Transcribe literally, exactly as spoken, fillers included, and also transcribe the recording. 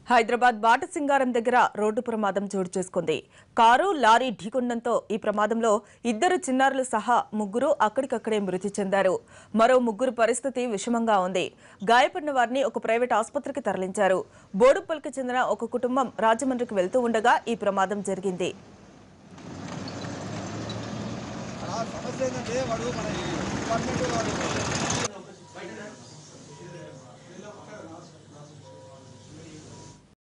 హైదరాబాద్ బాటసింగారం దగ్గర రోడ్డు ప్రమాదం చోటు చేసుకుంది. కారు లారీ ఢీకొనడంతో ఈ ప్రమాదంలో ఇద్దరు చిన్నారులు సహా ముగ్గురు అక్కడికక్కడే మృతి చెందారు. మరో ముగ్గురు పరిస్థితి విషమంగా ఉంది. గాయపడిన వారిని ఒక ప్రైవేట్ ఆసుపత్రికి తరలించారు. బోడుప్పల్కి చెందిన ఒక కుటుంబం రాజమండ్రికి వెళ్తూ ఉండగా ఈ ప్రమాదం జరిగింది. సమస్య ఏంటంటే వాడు మన డిపార్ట్మెంట్ వాడు